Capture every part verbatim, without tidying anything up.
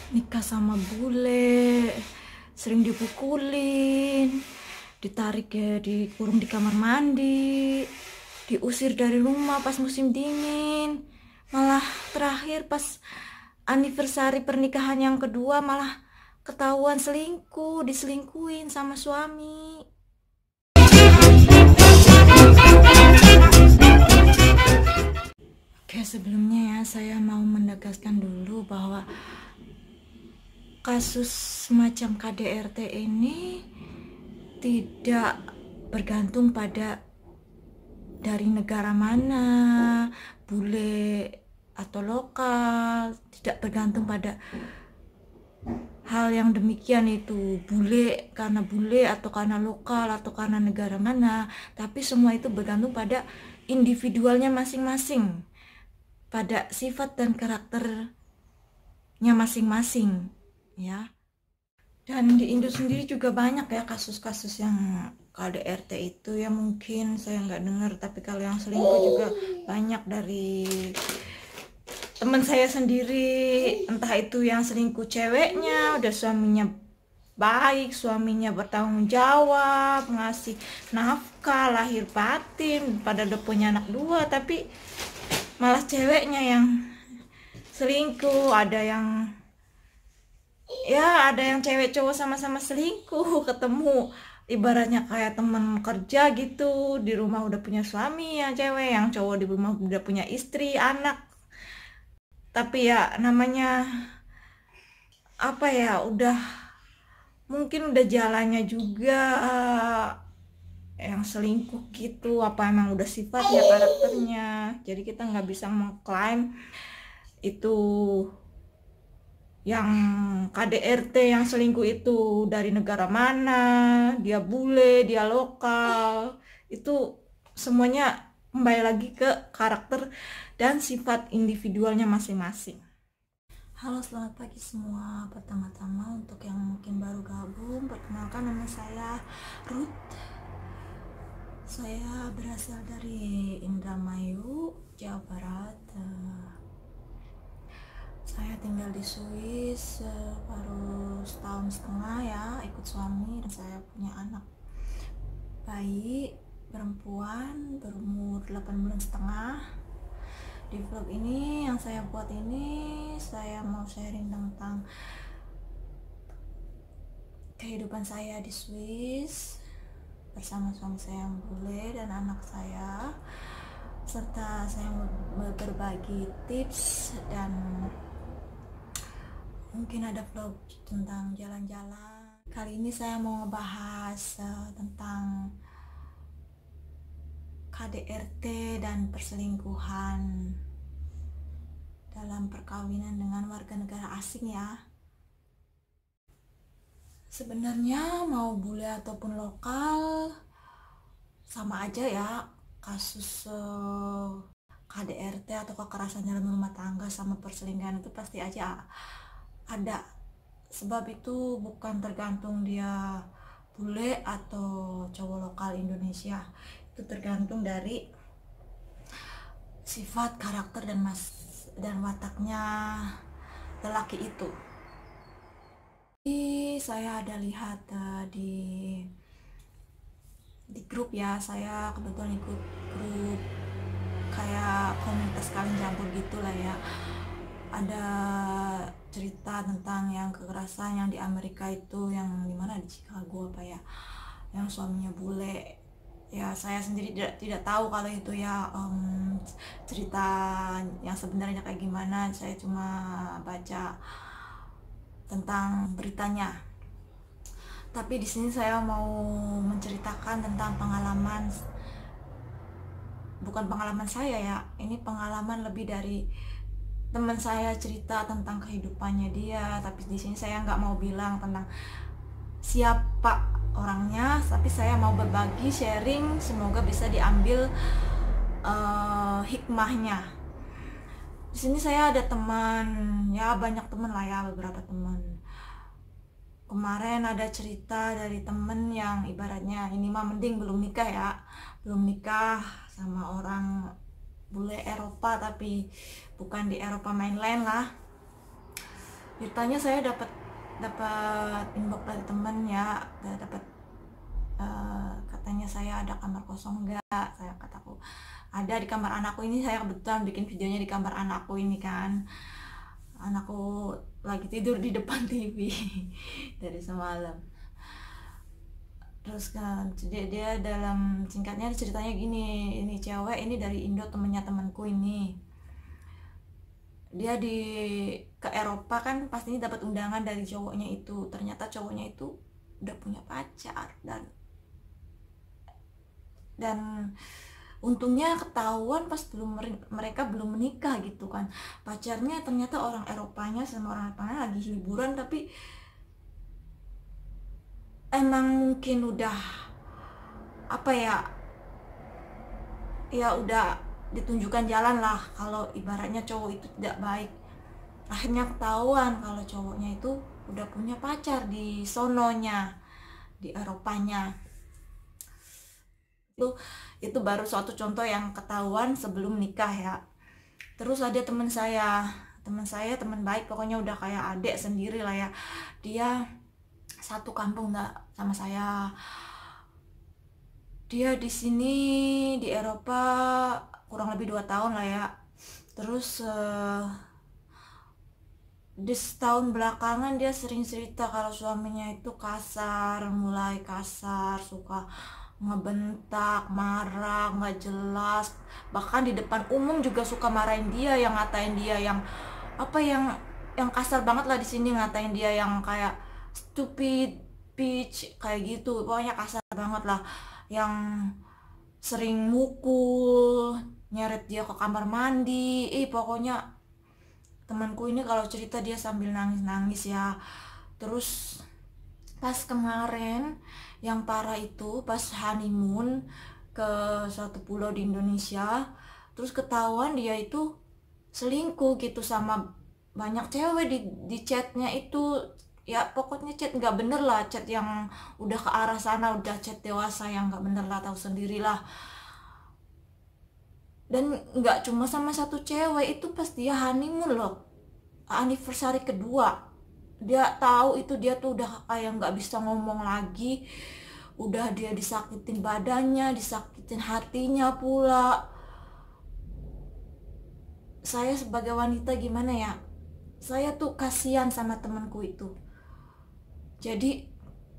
nikah sama bule, sering dipukulin, ditarik ya, dikurung di kamar mandi, diusir dari rumah pas musim dingin. Malah terakhir pas anniversary pernikahan yang kedua malah ketahuan selingkuh, diselingkuhin sama suami. Oke, sebelumnya ya saya mau menegaskan dulu bahwa kasus semacam K D R T ini tidak bergantung pada dari negara mana, bule atau lokal, tidak bergantung pada hal yang demikian itu, bule karena bule atau karena lokal atau karena negara mana, tapi semua itu bergantung pada individualnya masing-masing, pada sifat dan karakternya masing-masing ya. Dan di Indo sendiri juga banyak ya kasus-kasus yang K D R T itu ya, mungkin saya nggak dengar, tapi kalau yang selingkuh juga banyak dari teman saya sendiri. Entah itu yang selingkuh ceweknya udah suaminya baik, suaminya bertanggung jawab, ngasih nafkah lahir batin, pada udah punya anak dua, tapi malah ceweknya yang selingkuh. Ada yang ya ada yang cewek cowok sama-sama selingkuh, ketemu ibaratnya kayak temen kerja gitu, di rumah udah punya suami ya cewek, yang cowok di rumah udah punya istri, anak, tapi ya namanya apa ya, udah mungkin udah jalannya juga yang selingkuh gitu, apa emang udah sifatnya, karakternya. Jadi kita nggak bisa mengklaim itu yang K D R T yang selingkuh itu dari negara mana, dia bule, dia lokal, itu semuanya kembali lagi ke karakter dan sifat individualnya masing-masing. Halo, selamat pagi semua. Pertama-tama untuk yang mungkin baru gabung, perkenalkan nama saya Ruth. Saya berasal dari Indramayu, Jawa Barat. Saya tinggal di Swiss uh, baru setahun setengah ya, ikut suami, dan saya punya anak bayi perempuan berumur delapan bulan setengah. Di vlog ini yang saya buat ini, saya mau sharing tentang kehidupan saya di Swiss bersama suami saya yang bule dan anak saya, serta saya mau berbagi tips dan mungkin ada vlog tentang jalan-jalan. Kali ini saya mau ngebahas uh, tentang K D R T dan perselingkuhan dalam perkawinan dengan warga negara asing ya. Sebenarnya mau bule ataupun lokal sama aja ya, kasus uh, K D R T atau kekerasan dalam rumah tangga sama perselingkuhan itu pasti aja ada. Sebab itu bukan tergantung dia bule atau cowok lokal Indonesia, itu tergantung dari sifat, karakter dan mas dan wataknya lelaki itu. Jadi saya ada lihat uh, di di grup ya, saya kebetulan ikut grup kayak komunitas kalian campur gitulah ya. Ada cerita tentang yang kekerasan yang di Amerika itu, yang dimana di Chicago apa ya, yang suaminya bule ya. Saya sendiri tidak tidak tahu kalau itu ya um, cerita yang sebenarnya kayak gimana, saya cuma baca tentang beritanya. Tapi di sini saya mau menceritakan tentang pengalaman, bukan pengalaman saya ya, ini pengalaman lebih dari teman saya cerita tentang kehidupannya dia. Tapi di sini saya nggak mau bilang tentang siapa orangnya, tapi saya mau berbagi, sharing, semoga bisa diambil uh, hikmahnya. Di sini saya ada teman, ya banyak teman lah ya, beberapa teman. Kemarin ada cerita dari temen yang ibaratnya ini mah mending belum nikah ya, belum nikah sama orang bule Eropa, tapi bukan di Eropa mainland lah. Ceritanya saya dapat dapat inbox dari temen ya, dapat uh, katanya saya ada kamar kosong enggak, saya kataku ada di kamar anakku ini. Saya kebetulan bikin videonya di kamar anakku ini kan, anakku lagi tidur di depan T V dari semalam. Terus kan dia, dia dalam singkatnya ceritanya gini, ini cewek ini dari Indo, temennya temanku ini, dia di ke Eropa kan pastinya dapat undangan dari cowoknya itu. Ternyata cowoknya itu udah punya pacar, dan dan untungnya ketahuan pas belum mereka belum menikah gitu kan. Pacarnya ternyata orang Eropanya sama orang Eropanya lagi liburan, tapi emang mungkin udah apa ya ya udah ditunjukkan jalan lah kalau ibaratnya cowok itu tidak baik. Akhirnya ketahuan kalau cowoknya itu udah punya pacar di sononya, di Eropanya. Itu itu baru suatu contoh yang ketahuan sebelum nikah ya. Terus ada teman saya, teman saya teman baik, pokoknya udah kayak adik sendiri lah ya. Dia satu kampung nggak sama saya. Dia di sini di Eropa kurang lebih dua tahun lah ya. Terus uh, di setahun belakangan dia sering cerita kalau suaminya itu kasar, mulai kasar, suka ngebentak, marah, nggak jelas. Bahkan di depan umum juga suka marahin dia, yang ngatain dia yang apa yang yang kasar banget lah di sini, ngatain dia yang kayak stupid, bitch, kayak gitu. Pokoknya kasar banget lah. Yang sering mukul, nyeret dia ke kamar mandi. Eh pokoknya temanku ini kalau cerita dia sambil nangis-nangis ya. Terus pas kemarin yang parah itu pas honeymoon ke suatu pulau di Indonesia, terus ketahuan dia itu selingkuh gitu sama banyak cewek di, di chatnya itu. Ya pokoknya chat nggak bener lah, chat yang udah ke arah sana, udah chat dewasa yang nggak bener lah, tahu sendirilah. Dan nggak cuma sama satu cewek, itu pas dia honeymoon loh, anniversary kedua. Dia tahu itu dia tuh udah kayak nggak bisa ngomong lagi, udah dia disakitin badannya, disakitin hatinya pula. Saya sebagai wanita gimana ya, saya tuh kasihan sama temanku itu. Jadi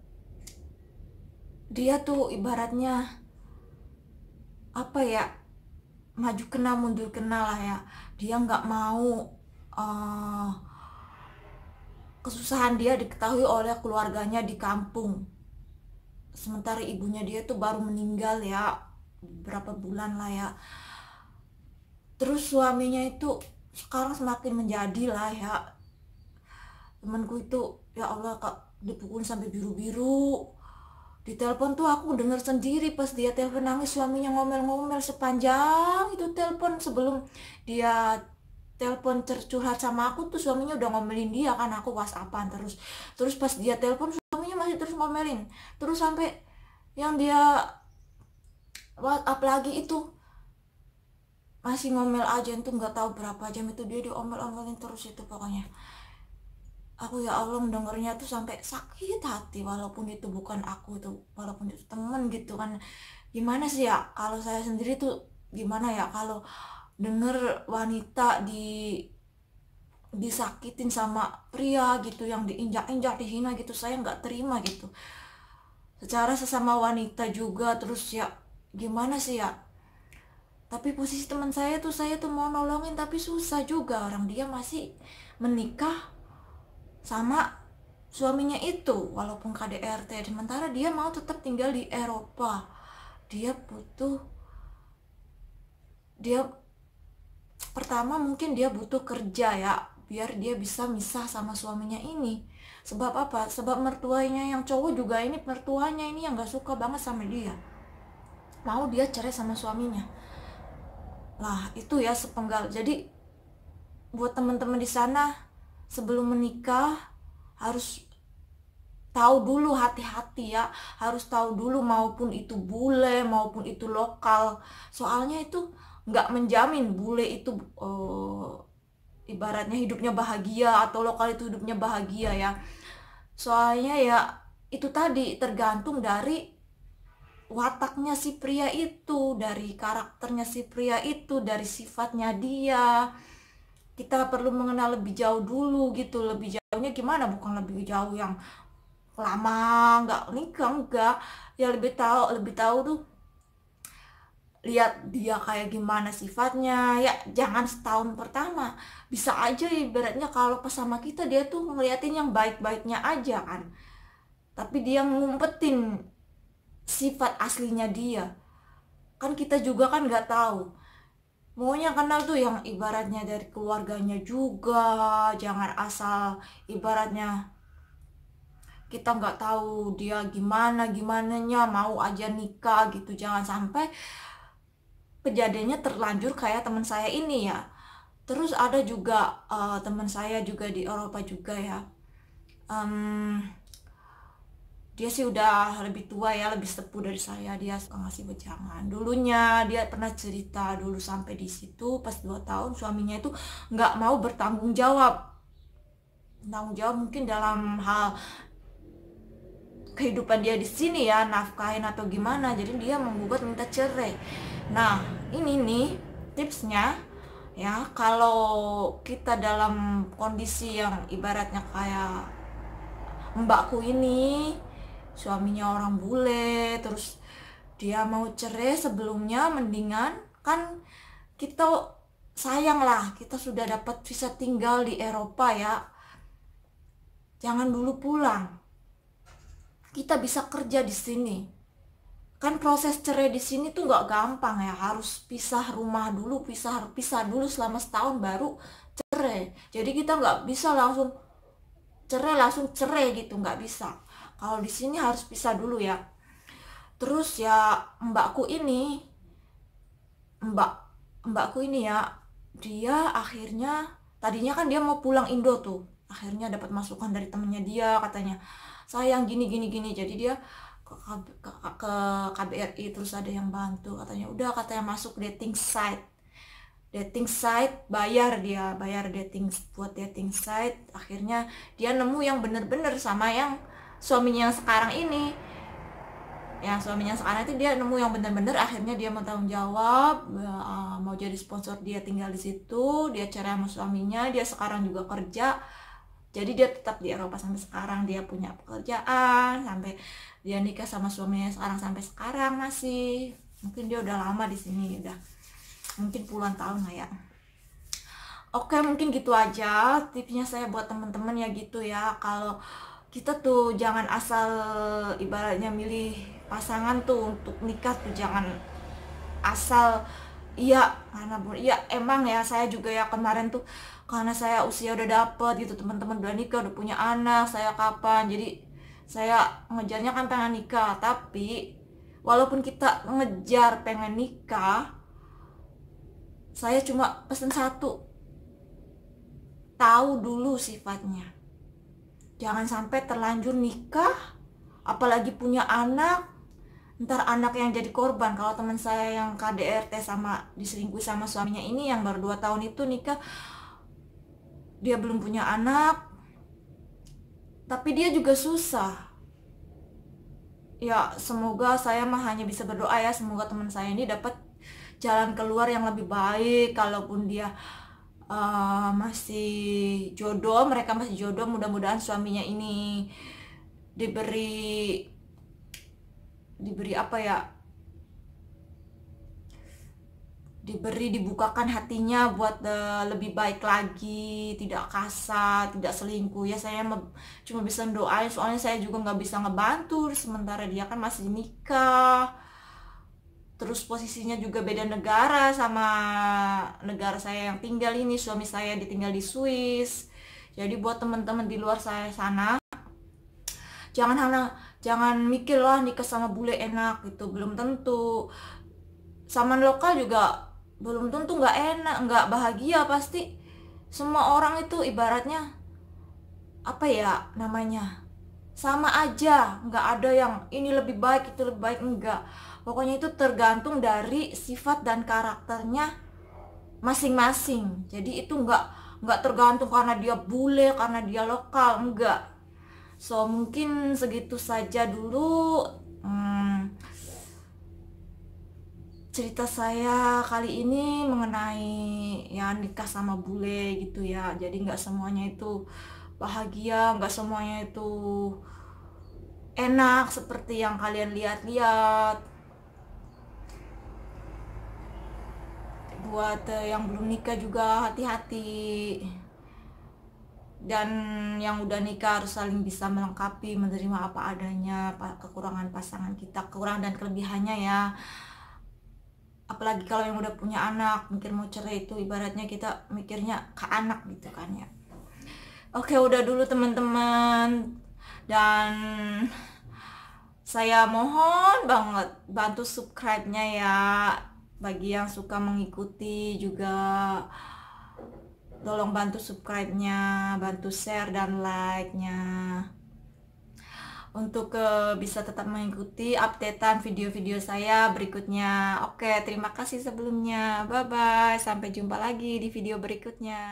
dia tuh ibaratnya apa ya, maju kena mundur kena lah ya. Dia nggak mau uh, kesusahan dia diketahui oleh keluarganya di kampung. Sementara ibunya dia tuh baru meninggal ya, berapa bulan lah ya. Terus suaminya itu sekarang semakin menjadi lah ya. Temanku itu ya Allah kak, dipukulin sampai biru-biru. Di telepon tuh aku denger sendiri pas dia telepon nangis, suaminya ngomel-ngomel sepanjang itu telepon. Sebelum dia telepon curhat sama aku tuh suaminya udah ngomelin dia kan, aku whatsappan terus. Terus pas dia telepon suaminya masih terus ngomelin. Terus sampai yang dia WhatsApp lagi itu masih ngomel aja, itu nggak tahu berapa jam itu dia diomel-omelin terus itu pokoknya. Aku ya Allah mendengarnya tuh sampai sakit hati, walaupun itu bukan aku tuh, walaupun itu temen gitu kan. Gimana sih ya kalau saya sendiri tuh, gimana ya kalau denger wanita di disakitin sama pria gitu, yang diinjak-injak, dihina gitu, saya nggak terima gitu. Secara sesama wanita juga, terus ya gimana sih ya. Tapi posisi teman saya tuh, saya tuh mau nolongin tapi susah juga, orang dia masih menikah sama suaminya itu walaupun K D R T, sementara dia mau tetap tinggal di Eropa. Dia butuh dia pertama mungkin dia butuh kerja ya, biar dia bisa misah sama suaminya ini. Sebab apa? Sebab mertuanya yang cowok juga ini, mertuanya ini yang gak suka banget sama dia, mau dia cerai sama suaminya lah. Itu ya sepenggal. Jadi buat teman-teman di sana, sebelum menikah harus tahu dulu, hati-hati ya, harus tahu dulu, maupun itu bule maupun itu lokal. Soalnya itu nggak menjamin bule itu uh, ibaratnya hidupnya bahagia atau lokal itu hidupnya bahagia ya. Soalnya ya itu tadi tergantung dari wataknya si pria itu, dari karakternya si pria itu, dari sifatnya dia. Kita perlu mengenal lebih jauh dulu gitu. Lebih jauhnya gimana? Bukan lebih jauh yang lama nggak nikah, enggak. Ya lebih tahu, lebih tahu tuh lihat dia kayak gimana sifatnya ya. Jangan setahun pertama, bisa aja ibaratnya kalau pas sama kita dia tuh ngeliatin yang baik-baiknya aja kan, tapi dia ngumpetin sifat aslinya dia. Kan kita juga kan nggak tahu, maunya kenal tuh yang ibaratnya dari keluarganya juga. Jangan asal ibaratnya kita nggak tahu dia gimana gimananya mau aja nikah gitu. Jangan sampai kejadiannya terlanjur kayak teman saya ini ya. Terus ada juga uh, teman saya juga di Eropa juga ya. Um, dia sih udah lebih tua ya, lebih sepuh dari saya. Dia suka ngasih wejangan. Dulunya dia pernah cerita dulu sampai di situ pas dua tahun suaminya itu nggak mau bertanggung jawab. Tanggung jawab mungkin dalam hal kehidupan dia di sini ya, nafkahin atau gimana. Jadi dia menggugat minta cerai. Nah, ini nih tipsnya ya, kalau kita dalam kondisi yang ibaratnya kayak mbakku ini, suaminya orang bule, terus dia mau cerai sebelumnya, mendingan kan kita sayang lah, kita sudah dapat visa tinggal di Eropa ya, jangan dulu pulang. Kita bisa kerja di sini. Kan proses cerai di sini tuh nggak gampang ya, harus pisah rumah dulu, pisah pisah dulu selama setahun baru cerai. Jadi kita nggak bisa langsung cerai langsung cerai gitu, nggak bisa. Kalau di sini harus pisah dulu ya. Terus ya mbakku ini, mbak mbakku ini ya, dia akhirnya tadinya kan dia mau pulang Indo tuh, akhirnya dapat masukan dari temennya dia, katanya sayang gini gini gini. Jadi dia ke, ke, ke K B R I, terus ada yang bantu, katanya udah, katanya masuk dating site dating site bayar, dia bayar dating buat dating site. Akhirnya dia nemu yang bener-bener sama yang suaminya yang sekarang ini ya, suaminya sekarang itu dia nemu yang bener-bener. Akhirnya dia mau tanggung jawab, mau jadi sponsor dia tinggal di situ. Dia cerai sama suaminya, dia sekarang juga kerja. Jadi dia tetap di Eropa sampai sekarang, dia punya pekerjaan, sampai dia nikah sama suaminya sekarang sampai sekarang masih. Mungkin dia udah lama di sini, udah mungkin puluhan tahun lah ya. Oke, mungkin gitu aja tipsnya saya buat teman-teman ya gitu ya. Kalau kita tuh jangan asal ibaratnya milih pasangan tuh untuk nikah tuh jangan asal iya karena iya emang ya, saya juga ya kemarin tuh karena saya usia udah dapet gitu, teman-teman udah nikah, udah punya anak, saya kapan, jadi saya ngejarnya kan pengen nikah. Tapi walaupun kita ngejar pengen nikah, saya cuma pesen satu, tahu dulu sifatnya. Jangan sampai terlanjur nikah, apalagi punya anak, ntar anak yang jadi korban. Kalau teman saya yang K D R T sama diselingkuhi sama suaminya ini, yang baru dua tahun itu nikah, dia belum punya anak, tapi dia juga susah. Ya semoga, saya mah hanya bisa berdoa ya, semoga teman saya ini dapat jalan keluar yang lebih baik. Kalaupun dia uh, masih jodoh, mereka masih jodoh, mudah-mudahan suaminya ini diberi diberi apa ya, diberi dibukakan hatinya buat uh, lebih baik lagi, tidak kasar, tidak selingkuh ya. Saya cuma bisa doain, soalnya saya juga nggak bisa ngebantu, sementara dia kan masih nikah, terus posisinya juga beda negara sama negara saya yang tinggal ini. Suami saya ditinggal di Swiss. Jadi buat teman-teman di luar saya sana, jangan hanya jangan mikir lah nikah sama bule enak gitu, belum tentu. Sama lokal juga belum tentu nggak enak, nggak bahagia. Pasti semua orang itu ibaratnya apa ya namanya, sama aja, nggak ada yang ini lebih baik itu lebih baik, enggak. Pokoknya itu tergantung dari sifat dan karakternya masing-masing. Jadi itu nggak nggak tergantung karena dia bule, karena dia lokal, enggak. So mungkin segitu saja dulu hmm, cerita saya kali ini mengenai ya nikah sama bule gitu ya. Jadi nggak semuanya itu bahagia, nggak semuanya itu enak seperti yang kalian lihat-lihat. Buat uh, yang belum nikah juga hati-hati, dan yang udah nikah harus saling bisa melengkapi, menerima apa adanya, kekurangan pasangan kita, kekurangan dan kelebihannya ya. Apalagi kalau yang udah punya anak, mikir mau cerai itu ibaratnya kita mikirnya ke anak gitu kan ya. Oke, udah dulu teman-teman, dan saya mohon banget bantu subscribe-nya ya. Bagi yang suka mengikuti juga tolong bantu subscribe-nya, bantu share dan like-nya untuk uh, bisa tetap mengikuti updatean video-video saya berikutnya. Oke, terima kasih sebelumnya. Bye-bye, sampai jumpa lagi di video berikutnya.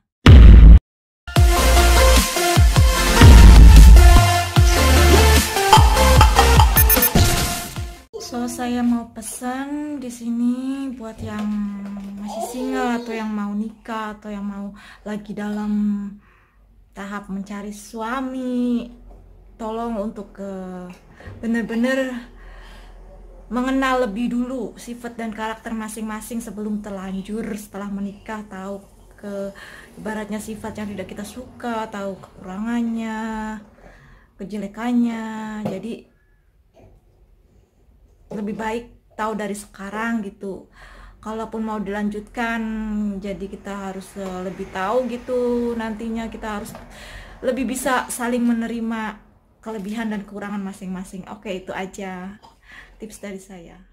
So, saya mau pesan di sini buat yang masih single atau yang mau nikah atau yang mau lagi dalam tahap mencari suami, tolong untuk ke bener-bener mengenal lebih dulu sifat dan karakter masing-masing sebelum terlanjur setelah menikah, tahu ke ibaratnya sifat yang tidak kita suka, tahu kekurangannya, kejelekannya. Jadi lebih baik tahu dari sekarang gitu. Kalaupun mau dilanjutkan, jadi kita harus lebih tahu gitu. Nantinya kita harus lebih bisa saling menerima kelebihan dan kekurangan masing-masing. Oke, itu aja tips dari saya.